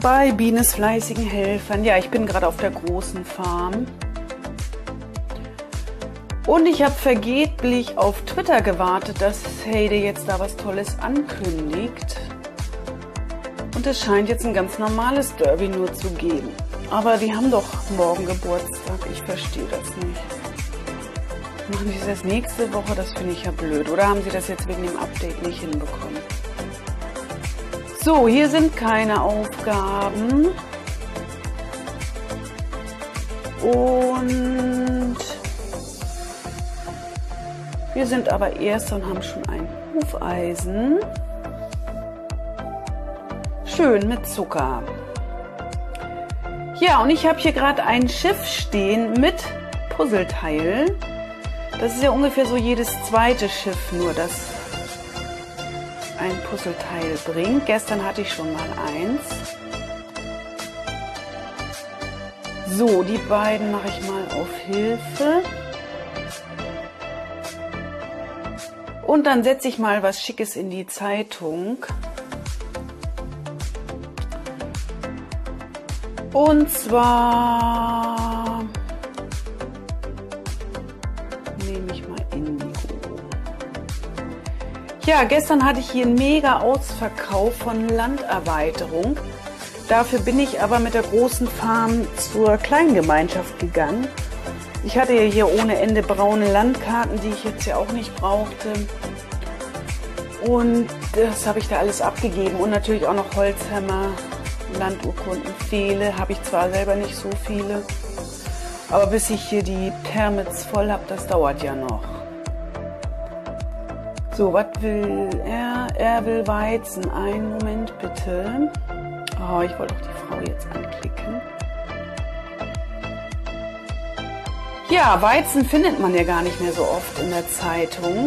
bei Bienes fleißigen Helfern. Ja, ich bin gerade auf der großen Farm. Und ich habe vergeblich auf Twitter gewartet, dass Heide jetzt da was Tolles ankündigt. Und es scheint jetzt ein ganz normales Derby nur zu geben. Aber die haben doch morgen Geburtstag. Ich verstehe das nicht. Machen die das nächste Woche? Das finde ich ja blöd. Oder haben sie das jetzt wegen dem Update nicht hinbekommen? So, hier sind keine Aufgaben. Und wir sind aber Erster und haben schon ein Hufeisen. Schön mit Zucker. Ja, und ich habe hier gerade ein Schiff stehen mit Puzzleteil. Das ist ja ungefähr so jedes zweite Schiff nur, das ein Puzzleteil bringt. Gestern hatte ich schon mal eins. So, die beiden mache ich mal auf Hilfe. Und dann setze ich mal was Schickes in die Zeitung. Und zwar nehme ich mal Indigo. Ja, gestern hatte ich hier einen mega Ausverkauf von Landerweiterung. Dafür bin ich aber mit der großen Farm zur Kleingemeinschaft gegangen. Ich hatte ja hier ohne Ende braune Landkarten, die ich jetzt ja auch nicht brauchte. Und das habe ich da alles abgegeben. Und natürlich auch noch Holzhammer, Landurkunden, Pfähle. Habe ich zwar selber nicht so viele, aber bis ich hier die Permits voll habe, das dauert ja noch. So, was will er? Er will Weizen. Einen Moment bitte. Oh, ich wollte doch die Frau jetzt anklicken. Ja, Weizen findet man ja gar nicht mehr so oft in der Zeitung.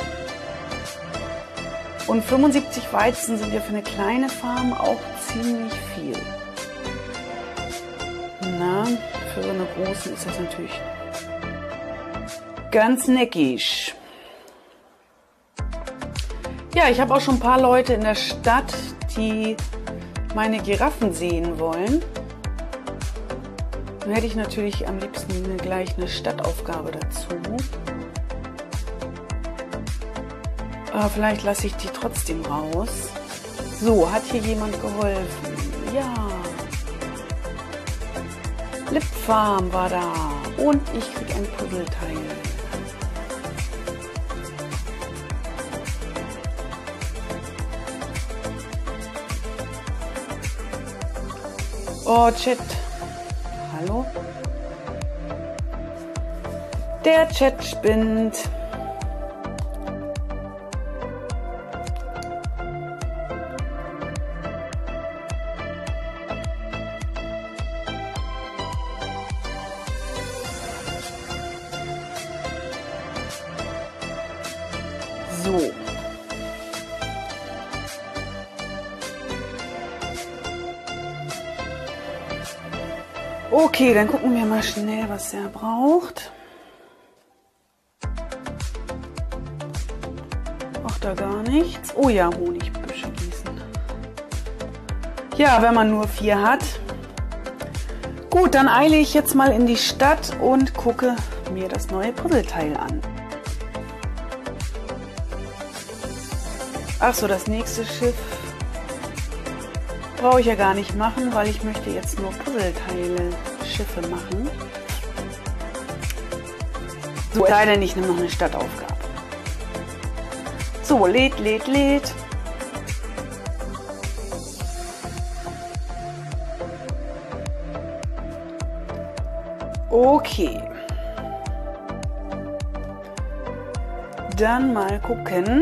Und 75 Weizen sind ja für eine kleine Farm auch ziemlich viel. Na, für so eine große ist das natürlich ganz neckisch. Ja, ich habe auch schon ein paar Leute in der Stadt, die meine Giraffen sehen wollen. Dann hätte ich natürlich am liebsten gleich eine Stadtaufgabe dazu. Aber vielleicht lasse ich die trotzdem raus. So, hat hier jemand geholfen? Ja. Lip Farm war da. Und ich kriege ein Puzzleteil. Oh, Chat. Hallo? Der Chat spinnt. So. Okay, dann gucken wir mal schnell, was er braucht. Ach, da gar nichts. Oh ja, Honigbüsche gießen. Ja, wenn man nur 4 hat. Gut, dann eile ich jetzt mal in die Stadt und gucke mir das neue Puzzleteil an. Ach so, das nächste Schiff brauche ich ja gar nicht machen, weil ich möchte jetzt nur Puzzleteile, Schiffe machen. So, leider nicht, nimm noch eine Stadtaufgabe. So, lädt. Okay. Dann mal gucken.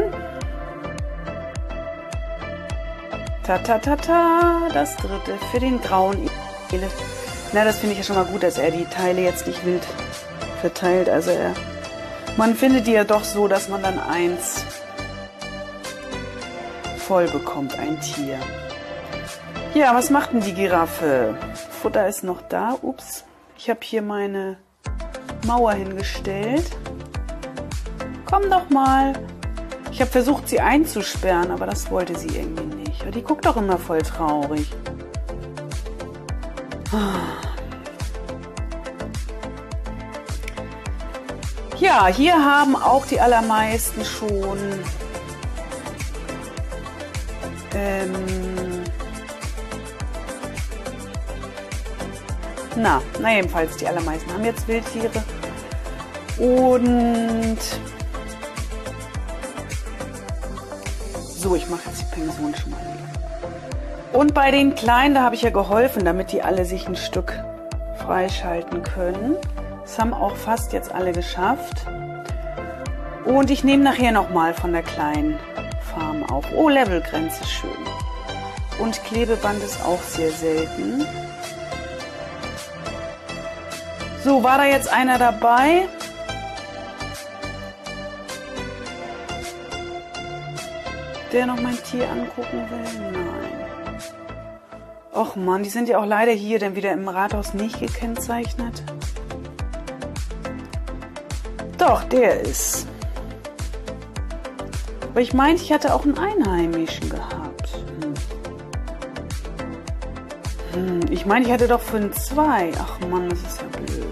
Das dritte für den grauen Elef. Na, das finde ich ja schon mal gut, dass er die Teile jetzt nicht wild verteilt. Also man findet die ja doch so, dass man dann eins voll bekommt, ein Tier. Ja, was macht denn die Giraffe? Futter ist noch da. Ups, ich habe hier meine Mauer hingestellt. Komm doch mal. Ich habe versucht, sie einzusperren, aber das wollte sie irgendwie nicht. Die guckt doch immer voll traurig. Ja, hier haben auch die allermeisten schon jedenfalls die allermeisten haben jetzt Wildtiere. Und so, ich mache jetzt die Pension schon mal leer. Und bei den Kleinen, da habe ich ja geholfen, damit die alle sich ein Stück freischalten können. Das haben auch fast jetzt alle geschafft. Und ich nehme nachher nochmal von der kleinen Farm auf. Oh, Levelgrenze, schön. Und Klebeband ist auch sehr selten. So, war da jetzt einer dabei? Der noch mein Tier angucken will? Nein. Och Mann, die sind ja auch leider hier dann wieder im Rathaus nicht gekennzeichnet. Doch, der ist. Aber ich meinte, ich hatte auch einen Einheimischen gehabt. Ich meine, ich hatte doch für einen 2. Ach Mann, das ist ja blöd.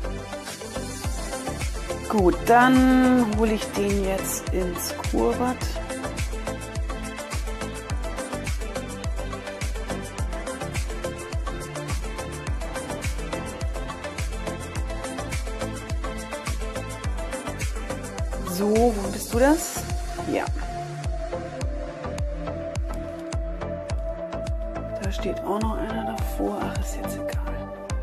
Gut, dann hole ich den jetzt ins Kurbad. So, wo bist du das? Ja. Da steht auch noch einer davor. Ach, ist jetzt egal.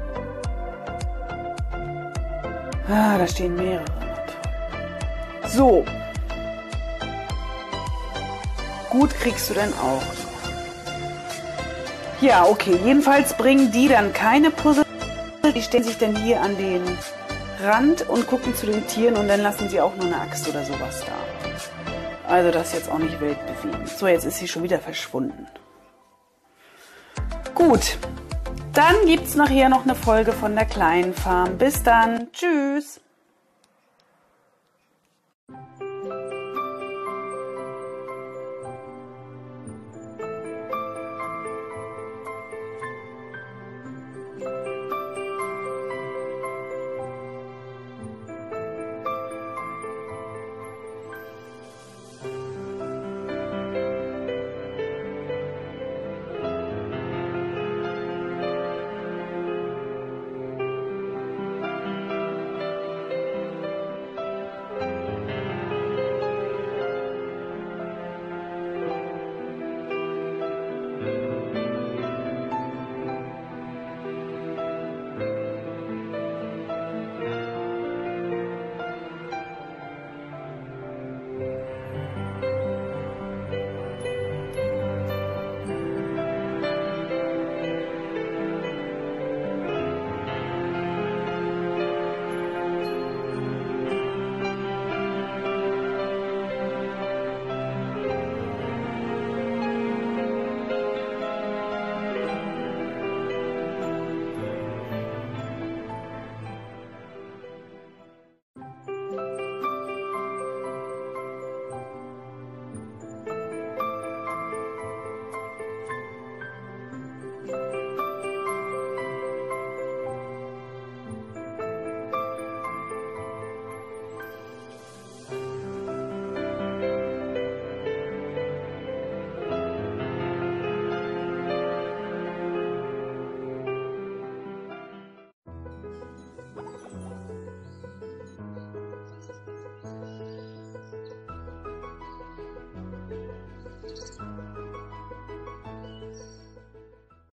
Ah, da stehen mehrere. So. Gut kriegst du dann auch. Ja, okay. Jedenfalls bringen die dann keine Puzzle. Die stellen sich dann hier an den Rand und gucken zu den Tieren und dann lassen sie auch nur eine Axt oder sowas da. Also das ist jetzt auch nicht weltbewegend. So, jetzt ist sie schon wieder verschwunden. Gut, dann gibt es nachher noch eine Folge von der kleinen Farm. Bis dann, tschüss!